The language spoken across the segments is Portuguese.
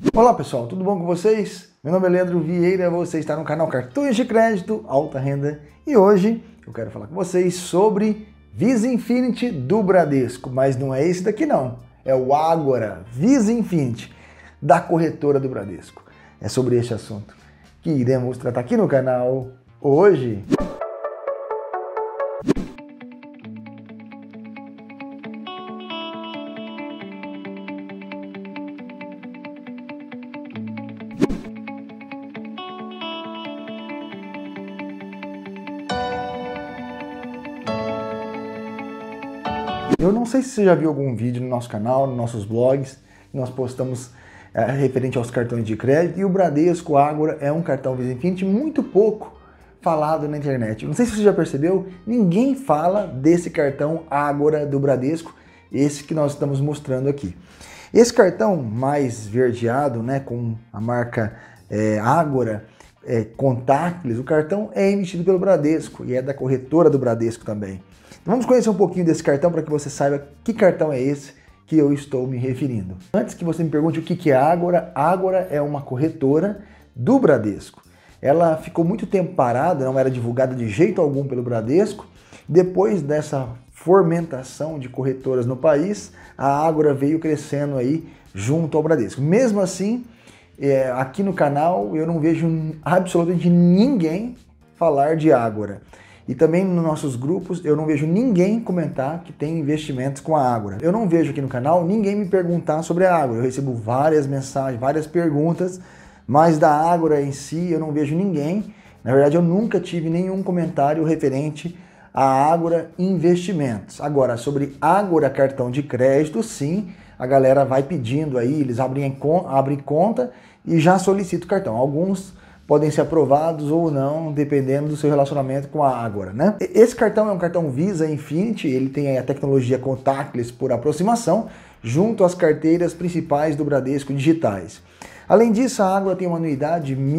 Olá pessoal, tudo bom com vocês? Meu nome é Leandro Vieira, você está no canal Cartões de Crédito Alta Renda e hoje eu quero falar com vocês sobre Visa Infinity do Bradesco, mas não é esse daqui não, é o Ágora Visa Infinity da corretora do Bradesco. É sobre este assunto que iremos tratar aqui no canal hoje. Eu não sei se você já viu algum vídeo no nosso canal, nos nossos blogs, que nós postamos referente aos cartões de crédito, e o Bradesco Ágora é um cartão Visa Infinity muito pouco falado na internet. Não sei se você já percebeu, ninguém fala desse cartão Ágora do Bradesco, esse que nós estamos mostrando aqui. Esse cartão mais verdeado, né, com a marca Ágora, contactless, o cartão é emitido pelo Bradesco e é da corretora do Bradesco também. Vamos conhecer um pouquinho desse cartão para que você saiba que cartão é esse que eu estou me referindo. Antes que você me pergunte o que é a Ágora, a Ágora é uma corretora do Bradesco. Ela ficou muito tempo parada, não era divulgada de jeito algum pelo Bradesco. Depois dessa fomentação de corretoras no país, a Ágora veio crescendo aí junto ao Bradesco. Mesmo assim, aqui no canal eu não vejo absolutamente ninguém falar de Ágora. E também nos nossos grupos eu não vejo ninguém comentar que tem investimentos com a Ágora. Eu não vejo aqui no canal ninguém me perguntar sobre a Ágora. Eu recebo várias mensagens, várias perguntas, mas da Ágora em si eu não vejo ninguém. Na verdade eu nunca tive nenhum comentário referente a Ágora Investimentos. Agora, sobre Ágora Cartão de Crédito, sim, a galera vai pedindo aí, eles abrem conta e já solicitam o cartão. Alguns podem ser aprovados ou não, dependendo do seu relacionamento com a Ágora, né? Esse cartão é um cartão Visa Infinity, ele tem a tecnologia contactless por aproximação, junto às carteiras principais do Bradesco digitais. Além disso, a Ágora tem uma anuidade de R$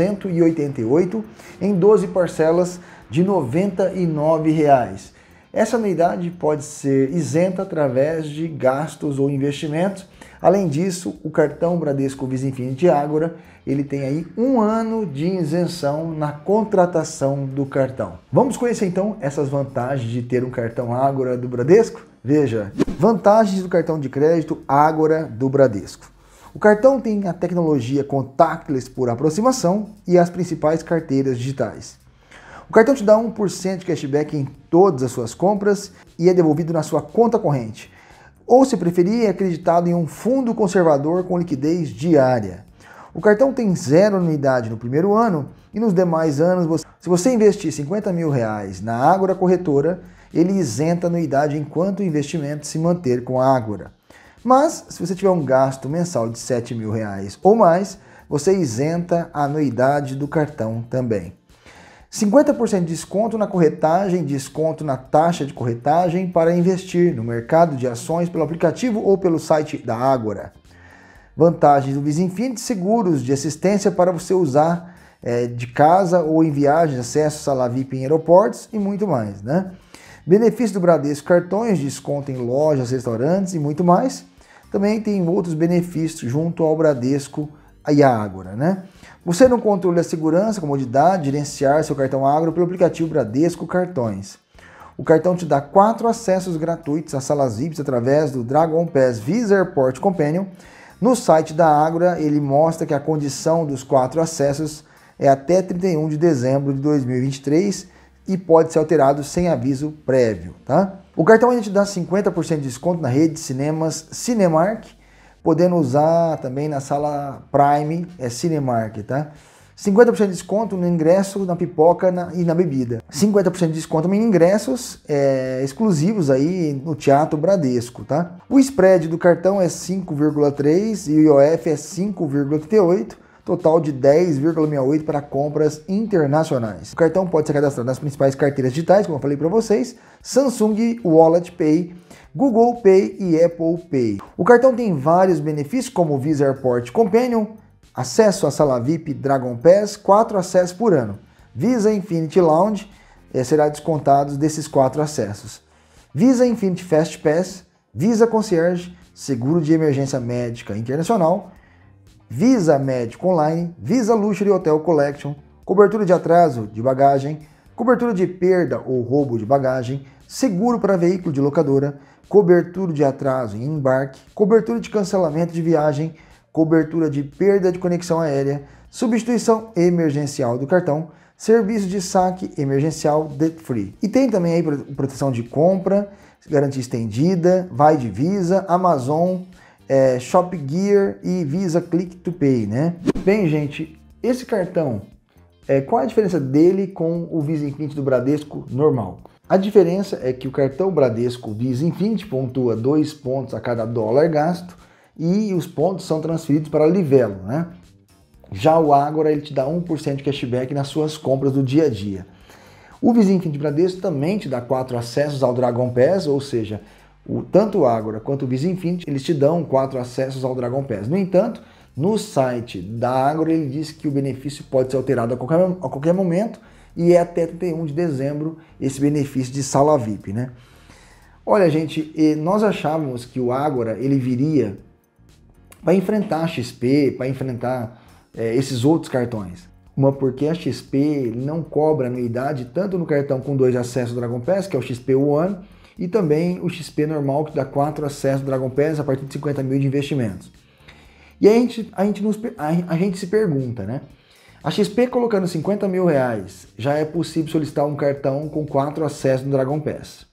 1.188 em 12 parcelas de R$ 99. Essa anuidade pode ser isenta através de gastos ou investimentos. Além disso, o cartão Bradesco Visa Infinity Ágora, ele tem aí 1 ano de isenção na contratação do cartão. Vamos conhecer então essas vantagens de ter um cartão Ágora do Bradesco? Veja, vantagens do cartão de crédito Ágora do Bradesco. O cartão tem a tecnologia contactless por aproximação e as principais carteiras digitais. O cartão te dá 1% de cashback em todas as suas compras e é devolvido na sua conta corrente. Ou, se preferir, é acreditado em um fundo conservador com liquidez diária. O cartão tem 0 anuidade no primeiro ano e nos demais anos, se você investir R$ 50 mil na Ágora Corretora, ele isenta a anuidade enquanto o investimento se manter com a Ágora. Mas, se você tiver um gasto mensal de R$ 7 mil ou mais, você isenta a anuidade do cartão também. 50% de desconto na corretagem, desconto na taxa de corretagem para investir no mercado de ações pelo aplicativo ou pelo site da Ágora. Vantagens do Visa Infinity, seguros de assistência para você usar de casa ou em viagens, acesso à sala VIP em aeroportos e muito mais, né? Benefícios do Bradesco, cartões, desconto em lojas, restaurantes e muito mais. Também tem outros benefícios junto ao Bradesco e a Ágora, né? Você não controla a segurança, comodidade, gerenciar seu cartão Ágora pelo aplicativo Bradesco Cartões. O cartão te dá 4 acessos gratuitos às salas VIPs através do Dragon Pass Visa Airport Companion. No site da Ágora, ele mostra que a condição dos 4 acessos é até 31 de dezembro de 2023 e pode ser alterado sem aviso prévio, tá? O cartão ainda te dá 50% de desconto na rede de cinemas Cinemark, podendo usar também na sala Prime, Cinemark, tá? 50% de desconto no ingresso, na pipoca e na bebida. 50% de desconto em ingressos exclusivos aí no Teatro Bradesco, tá? O spread do cartão é 5,3 e o IOF é 5,38, total de 10,68 para compras internacionais. O cartão pode ser cadastrado nas principais carteiras digitais, como eu falei para vocês, Samsung Wallet Pay, Google Pay e Apple Pay. O cartão tem vários benefícios, como o Visa Airport Companion, acesso à sala VIP Dragon Pass, 4 acessos por ano. Visa Infinity Lounge será descontado desses 4 acessos. Visa Infinity Fast Pass, Visa Concierge, seguro de emergência médica internacional, Visa Médico Online, Visa Luxury Hotel Collection, cobertura de atraso de bagagem, cobertura de perda ou roubo de bagagem, seguro para veículo de locadora, cobertura de atraso em embarque, cobertura de cancelamento de viagem, cobertura de perda de conexão aérea, substituição emergencial do cartão, serviço de saque emergencial debt free. E tem também aí proteção de compra, garantia estendida, vai de Visa, Amazon, Shop Gear e Visa Click to Pay, né? Bem, gente, esse cartão, qual a diferença dele com o Visa Infinity do Bradesco normal? A diferença é que o cartão Bradesco Visa Infinity pontua 2 pontos a cada dólar gasto e os pontos são transferidos para a Livelo, né? Já o Ágora, ele te dá 1% de cashback nas suas compras do dia a dia. O Visa Infinity Bradesco também te dá 4 acessos ao Dragon Pass, ou seja, tanto o Ágora quanto o Visa Infinity, eles te dão 4 acessos ao Dragon Pass. No entanto, no site da Ágora, ele diz que o benefício pode ser alterado a qualquer momento e é até 31 de dezembro esse benefício de sala VIP, né? Olha, gente, nós achávamos que o Ágora, ele viria para enfrentar a XP, para enfrentar esses outros cartões. Uma porque a XP não cobra anuidade tanto no cartão com 2 acessos ao Dragon Pass, que é o XP One, e também o XP normal, que dá 4 acessos ao Dragon Pass a partir de 50 mil de investimentos. E aí a gente se pergunta, né? A XP colocando 50 mil reais, já é possível solicitar um cartão com 4 acessos no Dragon Pass.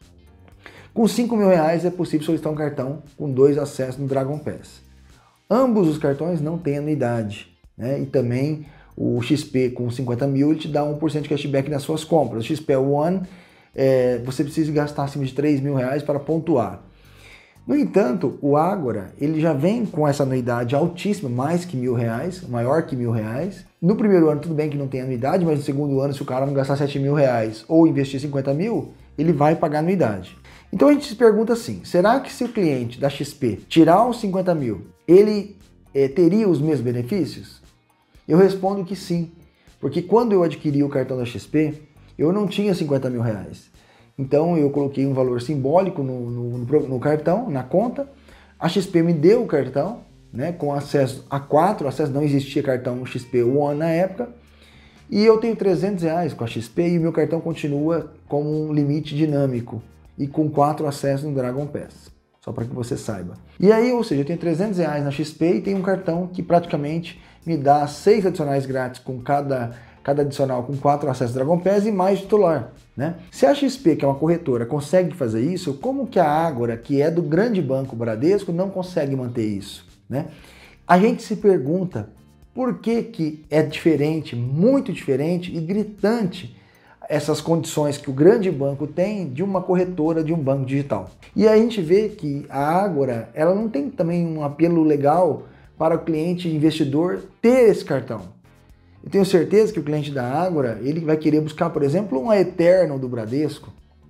Com 5 mil reais é possível solicitar um cartão com 2 acessos no Dragon Pass. Ambos os cartões não têm anuidade, né? E também o XP com 50 mil ele te dá 1% de cashback nas suas compras. O XP One, você precisa gastar acima de 3 mil reais para pontuar. No entanto, o Ágora, ele já vem com essa anuidade altíssima, mais que R$1.000, maior que R$1.000. No primeiro ano, tudo bem que não tem anuidade, mas no segundo ano, se o cara não gastar 7 mil reais ou investir 50 mil, ele vai pagar anuidade. Então a gente se pergunta assim, será que se o cliente da XP tirar os 50 mil, ele teria os mesmos benefícios? Eu respondo que sim, porque quando eu adquiri o cartão da XP, eu não tinha 50 mil reais. Então eu coloquei um valor simbólico no cartão, na conta. A XP me deu o cartão, né, com acesso a 4 acessos, não existia cartão XP One na época. E eu tenho 300 reais com a XP e o meu cartão continua com um limite dinâmico e com 4 acessos no Dragon Pass. Só para que você saiba. E aí, ou seja, eu tenho 300 reais na XP e tenho um cartão que praticamente me dá 6 adicionais grátis com cada adicional com 4 acessos Dragon Pass e mais titular, né? Se a XP, que é uma corretora, consegue fazer isso, como que a Ágora, que é do grande banco Bradesco, não consegue manter isso, né? A gente se pergunta por que é diferente, muito diferente e gritante essas condições que o grande banco tem de uma corretora de um banco digital. E aí a gente vê que a Ágora, ela não tem também um apelo legal para o cliente investidor ter esse cartão. Eu tenho certeza que o cliente da Ágora, ele vai querer buscar, por exemplo, um Eternal do Bradesco.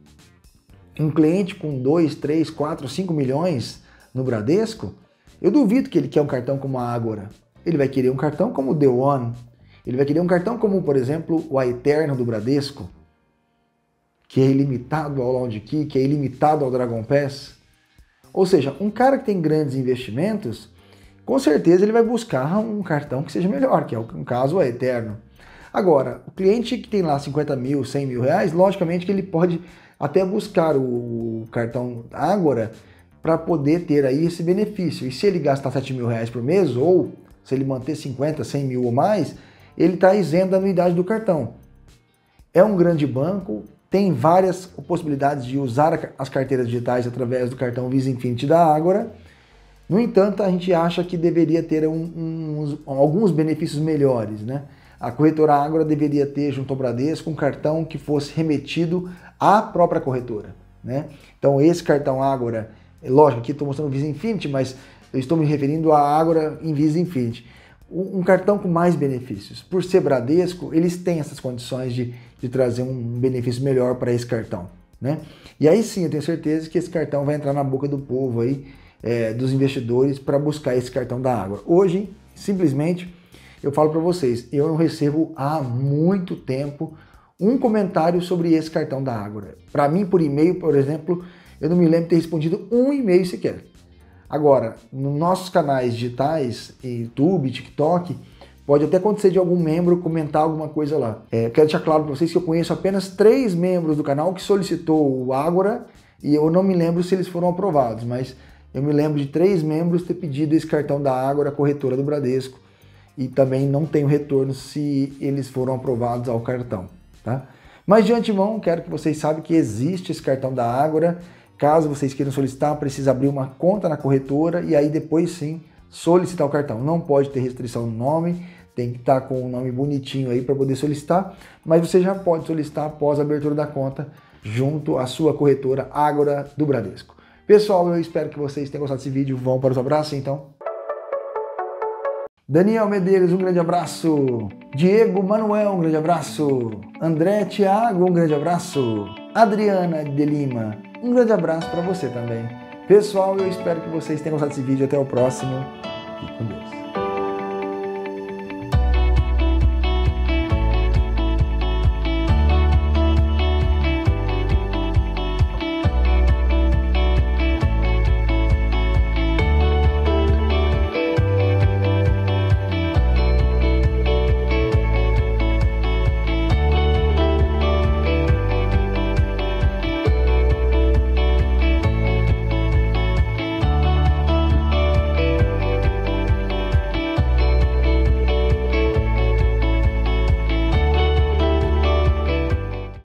Um cliente com 2, 3, 4, 5 milhões no Bradesco, eu duvido que ele quer um cartão como a Ágora. Ele vai querer um cartão como o The One. Ele vai querer um cartão como, por exemplo, o Eternal do Bradesco, que é ilimitado ao Lounge Key, que é ilimitado ao Dragon Pass. Ou seja, um cara que tem grandes investimentos, com certeza ele vai buscar um cartão que seja melhor, que é no caso o Eterno. Agora, o cliente que tem lá 50 mil, 100 mil reais, logicamente que ele pode até buscar o cartão Ágora para poder ter aí esse benefício. E se ele gastar 7 mil reais por mês, ou se ele manter 50, 100 mil ou mais, ele está isento da anuidade do cartão. É um grande banco, tem várias possibilidades de usar as carteiras digitais através do cartão Visa Infinity da Ágora. No entanto, a gente acha que deveria ter alguns benefícios melhores, né? A corretora Ágora deveria ter, junto ao Bradesco, um cartão que fosse remetido à própria corretora, né? Então, esse cartão Ágora, lógico, aqui estou mostrando o Visa Infinity, mas eu estou me referindo à Ágora em Visa Infinity. Um cartão com mais benefícios. Por ser Bradesco, eles têm essas condições de trazer um benefício melhor para esse cartão, né? E aí sim, eu tenho certeza que esse cartão vai entrar na boca do povo aí, dos investidores para buscar esse cartão da Ágora. Hoje, simplesmente, eu falo para vocês, eu não recebo há muito tempo um comentário sobre esse cartão da Ágora. Para mim, por e-mail, por exemplo, eu não me lembro de ter respondido um e-mail sequer. Agora, nos nossos canais digitais, YouTube, TikTok, pode até acontecer de algum membro comentar alguma coisa lá. Quero deixar claro para vocês que eu conheço apenas 3 membros do canal que solicitou o Ágora e eu não me lembro se eles foram aprovados, mas eu me lembro de 3 membros ter pedido esse cartão da Ágora, corretora do Bradesco, e também não tenho retorno se eles foram aprovados ao cartão, tá? Mas de antemão, quero que vocês saibam que existe esse cartão da Ágora. Caso vocês queiram solicitar, precisa abrir uma conta na corretora e aí depois sim solicitar o cartão. Não pode ter restrição no nome, tem que estar com o nome bonitinho aí para poder solicitar, mas você já pode solicitar após a abertura da conta junto à sua corretora Ágora do Bradesco. Pessoal, eu espero que vocês tenham gostado desse vídeo. Vamos para os abraços então. Daniel Medeiros, um grande abraço. Diego Manuel, um grande abraço. André Thiago, um grande abraço. Adriana de Lima, um grande abraço para você também. Pessoal, eu espero que vocês tenham gostado desse vídeo. Até o próximo. Fique com Deus.